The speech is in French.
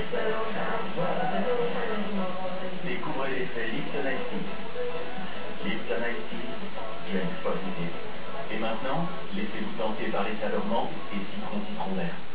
Découvrez l'effet Lipton Ice Tea. Lipton Ice Tea, drink positive. Et maintenant, laissez-vous tenter par les saveurs menthe et citron vert.